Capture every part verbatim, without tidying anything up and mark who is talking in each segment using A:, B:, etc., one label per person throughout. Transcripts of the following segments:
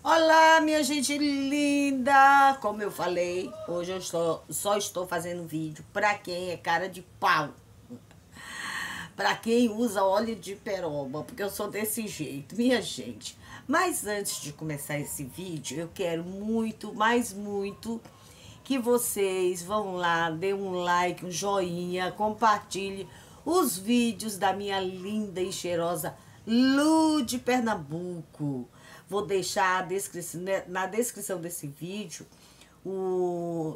A: Olá, minha gente linda! Como eu falei, hoje eu estou, só estou fazendo vídeo para quem é cara de pau. Para quem usa óleo de peroba, porque eu sou desse jeito, minha gente. Mas antes de começar esse vídeo, eu quero muito, mais muito, que vocês vão lá, dê um like, um joinha, compartilhe os vídeos da minha linda e cheirosa Lu de Pernambuco. Vou deixar a descrição, na descrição desse vídeo o,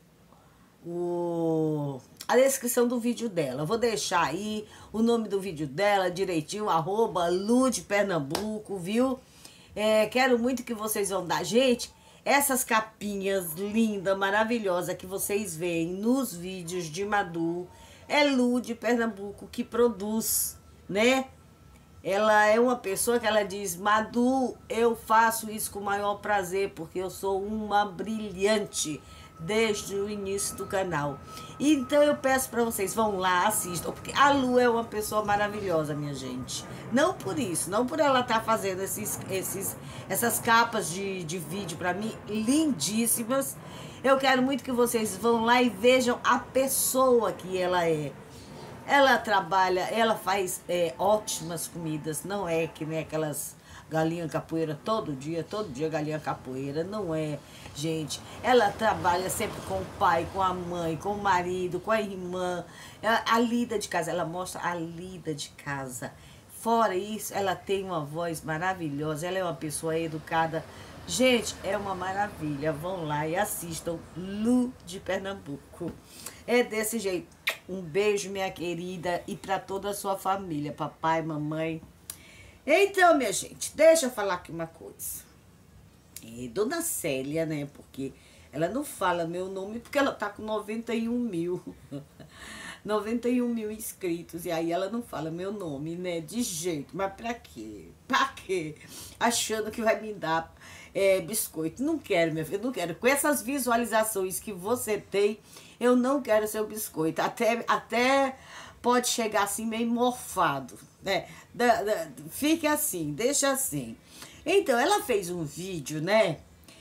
A: o, a descrição do vídeo dela. Vou deixar aí o nome do vídeo dela direitinho, arroba Lu de Pernambuco, viu? É, quero muito que vocês vão dar, gente, essas capinhas lindas, maravilhosas que vocês veem nos vídeos de Madu, é Lu de Pernambuco que produz, né? Ela é uma pessoa que ela diz, Madu, eu faço isso com o maior prazer, porque eu sou uma brilhante desde o início do canal. Então eu peço para vocês, vão lá, assistam, porque a Lu é uma pessoa maravilhosa, minha gente. Não por isso, não por ela estar fazendo esses, esses, essas capas de, de vídeo para mim, lindíssimas. Eu quero muito que vocês vão lá e vejam a pessoa que ela é. Ela trabalha, ela faz é, ótimas comidas, não é que nem aquelas galinha capoeira todo dia, todo dia galinha capoeira, não é, gente. Ela trabalha sempre com o pai, com a mãe, com o marido, com a irmã, a, a lida de casa, ela mostra a lida de casa. Fora isso, ela tem uma voz maravilhosa, ela é uma pessoa educada. Gente, é uma maravilha, vão lá e assistam Lu de Pernambuco. É desse jeito. Um beijo, minha querida, e para toda a sua família, papai, mamãe. Então, minha gente, deixa eu falar aqui uma coisa. É, Dona Célia, né, porque ela não fala meu nome, porque ela tá com noventa e um mil. noventa e um mil inscritos, e aí ela não fala meu nome, né, de jeito. Mas pra quê? Pra quê? Achando que vai me dar é, biscoito. Não quero, minha filha, não quero. Com essas visualizações que você tem, eu não quero seu biscoito. Até, até pode chegar assim meio morfado, né? Da, da, fique assim, deixa assim. Então, ela fez um vídeo, né?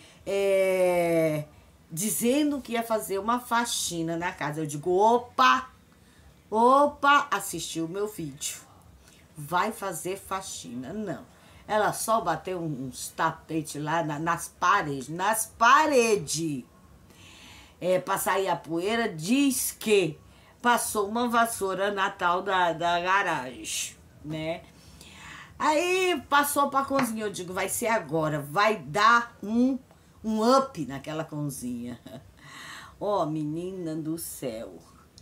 A: É, dizendo que ia fazer uma faxina na casa. Eu digo, opa, opa, assistiu o meu vídeo. Vai fazer faxina. Não. Ela só bateu uns tapetes lá na, nas paredes, nas paredes. É, para sair a poeira, diz que passou uma vassoura Natal da, da garagem, né? Aí passou para a cozinha, eu digo, vai ser agora, vai dar um, um up naquela cozinha. Ó, oh, menina do céu,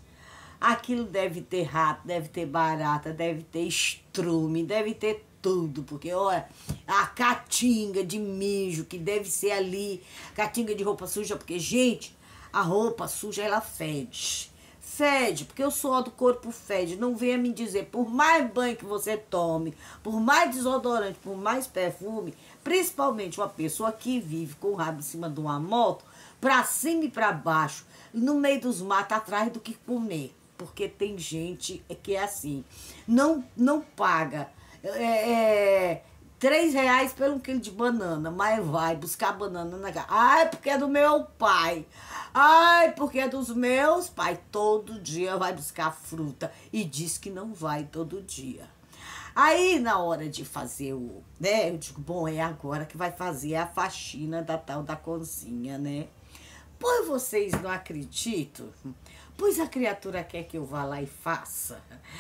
A: aquilo deve ter rato, deve ter barata, deve ter estrume, deve ter tudo, porque olha, a catinga de mijo que deve ser ali, catinga de roupa suja, porque, gente, a roupa suja, ela fede. Fede, porque o suor do corpo fede. Não venha me dizer, por mais banho que você tome, por mais desodorante, por mais perfume, principalmente uma pessoa que vive com o rabo em cima de uma moto, pra cima e pra baixo, no meio dos matos, atrás do que comer. Porque tem gente que é assim, não, não paga é, é, três reais pelo um quilo de banana, mas vai buscar banana na casa. Ai, porque é do meu pai. Ai, porque é dos meus pais. Todo dia vai buscar fruta e diz que não vai todo dia. Aí, na hora de fazer o, né, eu digo, bom, é agora que vai fazer a faxina da tal da cozinha, né? Pois vocês não acreditam? Pois a criatura quer que eu vá lá e faça.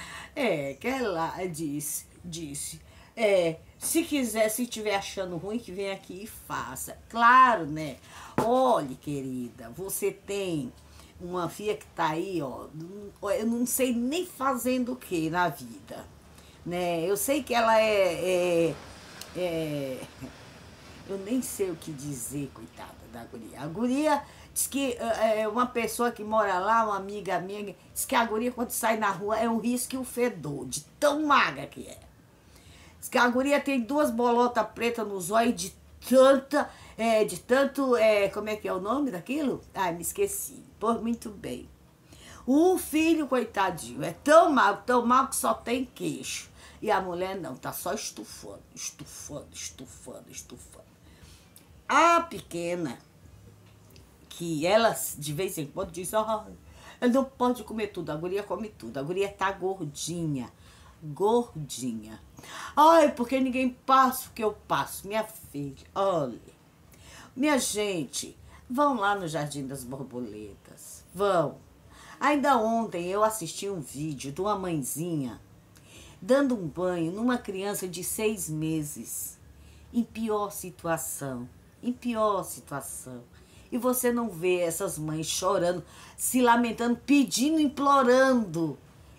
A: É, que ela disse, disse, é, se quiser, se estiver achando ruim, que vem aqui e faça. Claro, né? Olhe, querida, você tem uma filha que tá aí, ó, eu não sei nem fazendo o que na vida, né? Eu sei que ela é, é, é, eu nem sei o que dizer, coitada da guria. A guria diz que é, uma pessoa que mora lá, uma amiga minha, diz que a guria quando sai na rua é um risco e um fedor, de tão magra que é. Diz que a guria tem duas bolotas pretas nos olhos de tanta, é, de tanto, é, como é que é o nome daquilo? Ah, me esqueci. Pois muito bem. O filho, coitadinho, é tão magro, tão magro que só tem queixo. E a mulher não, tá só estufando, estufando, estufando, estufando. A pequena, que ela de vez em quando diz, ah, ela não pode comer tudo, a guria come tudo, a guria tá gordinha, gordinha. Ai, porque ninguém passa o que eu passo, minha filha, olha. Minha gente, vão lá no Jardim das Borboletas, vão. Ainda ontem eu assisti um vídeo de uma mãezinha dando um banho numa criança de seis meses, em pior situação, em pior situação. E você não vê essas mães chorando, se lamentando, pedindo, implorando,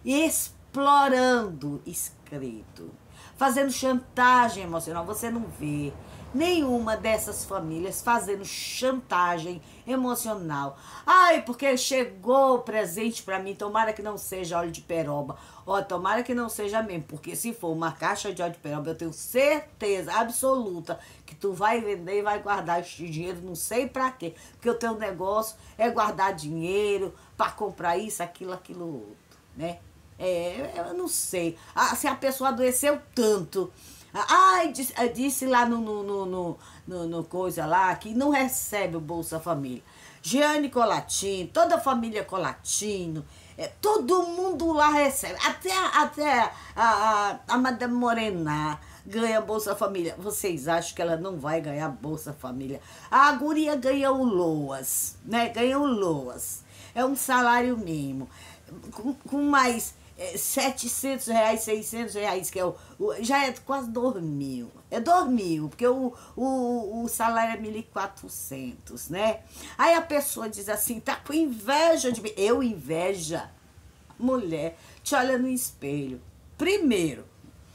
A: explorando escrito, fazendo chantagem emocional. Você não vê nenhuma dessas famílias fazendo chantagem emocional. Ai, porque chegou o presente pra mim, tomara que não seja óleo de peroba. Ó, tomara que não seja mesmo, porque se for uma caixa de óleo de peroba, eu tenho certeza absoluta que tu vai vender e vai guardar este dinheiro, não sei pra quê. Porque o teu negócio é guardar dinheiro pra comprar isso, aquilo, aquilo outro, né? É, eu não sei. Ah, se a pessoa adoeceu tanto... Ai, disse, disse lá no, no, no, no, no, no coisa lá que não recebe o Bolsa Família. Giane Colatino, toda a família Colatino, é, todo mundo lá recebe. Até, até a, a, a Madame Morena ganha Bolsa Família. Vocês acham que ela não vai ganhar Bolsa Família? A guria ganha o LOAS, né? Ganha o LOAS. É um salário mínimo. Com, com mais... É, setecentos reais, seiscentos reais, que é o, o, já é quase dois mil. É dois mil, porque o, o, o salário é mil e quatrocentos, né? Aí a pessoa diz assim, tá com inveja de mim. Eu inveja? Mulher, te olha no espelho. Primeiro,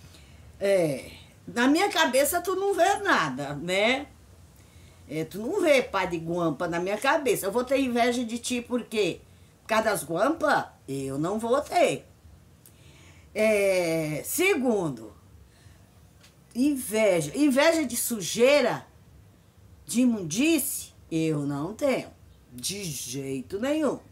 A: é, na minha cabeça tu não vê nada, né? É, tu não vê pá de guampa na minha cabeça. Eu vou ter inveja de ti por quê? Por causa das guampas? Eu não vou ter. É, segundo, inveja. Inveja de sujeira, de imundície, eu não tenho. De jeito nenhum.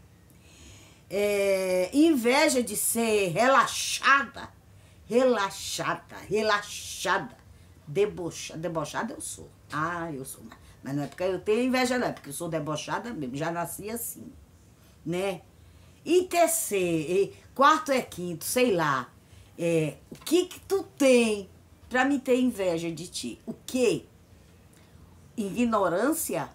A: É, inveja de ser relaxada. Relaxada, relaxada. Debochada, debochada eu sou. Ah, eu sou. Mas não é porque eu tenho inveja, não. É porque eu sou debochada mesmo. Já nasci assim, né? E terceiro, quarto é quinto, sei lá. É, o que que tu tem pra me ter inveja de ti? O quê? Ignorância?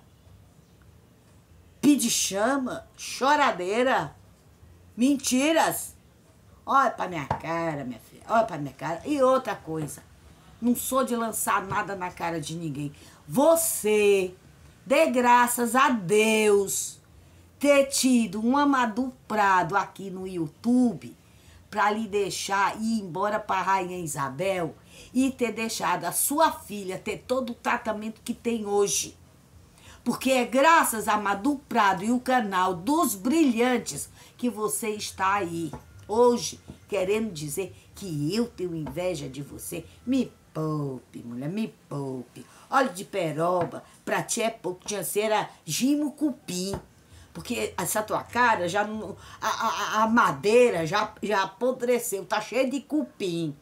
A: Pedichama? Choradeira? Mentiras? Olha pra minha cara, minha filha. Olha pra minha cara. E outra coisa. Não sou de lançar nada na cara de ninguém. Você, dê graças a Deus, ter tido um Amadou Prado aqui no YouTube para lhe deixar ir embora para a Rainha Isabel e ter deixado a sua filha ter todo o tratamento que tem hoje. Porque é graças a Amadou Prado e o canal dos Brilhantes que você está aí hoje querendo dizer que eu tenho inveja de você. Me poupe, mulher, me poupe. Óleo de peroba, pra ti é pouco, tinha cera gimo cupim. Porque essa tua cara, já não, a, a, a madeira já, já apodreceu, tá cheia de cupim.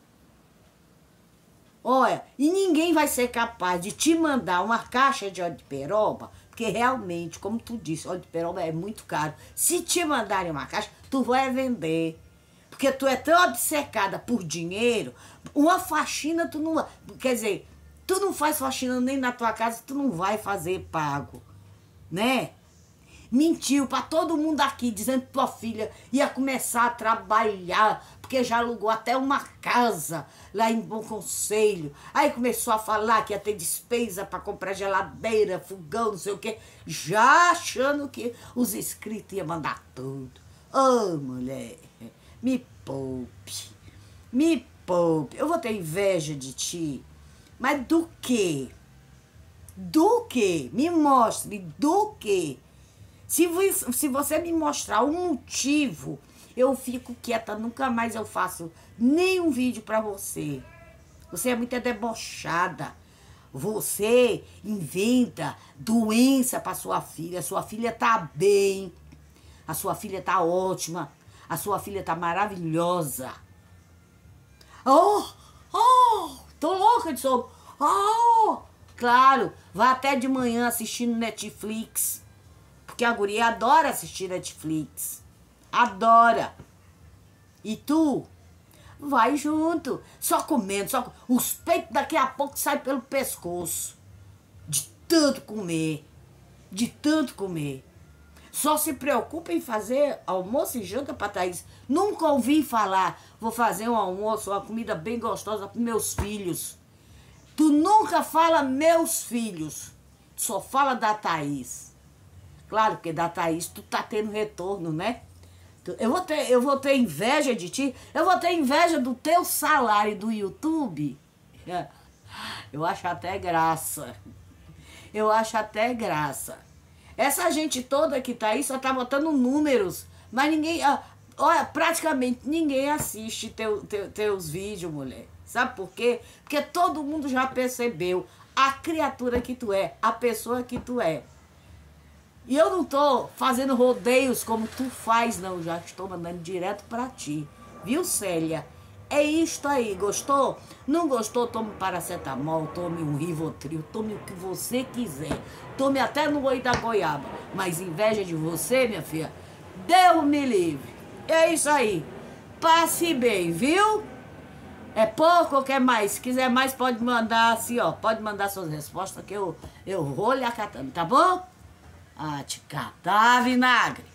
A: Olha, e ninguém vai ser capaz de te mandar uma caixa de óleo de peroba, porque realmente, como tu disse, óleo de peroba é muito caro. Se te mandarem uma caixa, tu vai vender. Porque tu é tão obcecada por dinheiro, uma faxina tu não... Quer dizer, tu não faz faxina nem na tua casa, tu não vai fazer pago, né? Mentiu pra todo mundo aqui, dizendo que tua filha ia começar a trabalhar, porque já alugou até uma casa lá em Bom Conselho. Aí começou a falar que ia ter despesa pra comprar geladeira, fogão, não sei o quê, já achando que os inscritos iam mandar tudo. Ô, oh, mulher, me poupe, me poupe. Eu vou ter inveja de ti, mas do quê? Do quê? Me mostre, do quê? Se, se você me mostrar um motivo, eu fico quieta, nunca mais eu faço nenhum vídeo pra você. Você é muito debochada. Você inventa doença pra sua filha. A sua filha tá bem. A sua filha tá ótima. A sua filha tá maravilhosa. Oh, oh, tô louca de sono. Oh, Claro, vai até de manhã assistindo Netflix. Porque a guria adora assistir Netflix. Adora. E tu? Vai junto. Só comendo, só... Os peitos daqui a pouco saem pelo pescoço. De tanto comer. De tanto comer. Só se preocupa em fazer almoço e janta pra Thaís. Nunca ouvi falar, vou fazer um almoço, uma comida bem gostosa para meus filhos. Tu nunca fala meus filhos. Tu só fala da Thaís. Claro, porque da Thaís tu tá tendo retorno, né? Eu vou ter, eu vou ter inveja de ti. Eu vou ter inveja do teu salário do YouTube. Eu acho até graça. Eu acho até graça. Essa gente toda que tá aí só tá botando números. Mas ninguém... Olha, praticamente ninguém assiste teu, teu, teus vídeos, mulher. Sabe por quê? Porque todo mundo já percebeu a criatura que tu é, a pessoa que tu é. E eu não tô fazendo rodeios como tu faz, não. Já estou mandando direto pra ti. Viu, Célia? É isto aí. Gostou? Não gostou? Tome paracetamol, tome um Rivotril, tome o que você quiser. Tome até no oi da goiaba. Mas inveja de você, minha filha, Deus me livre. É isso aí. Passe bem, viu? É pouco ou quer mais? Se quiser mais, pode mandar assim, ó. Pode mandar suas respostas que eu, eu vou lhe acatando, tá bom? Ah, te catar, vinagre.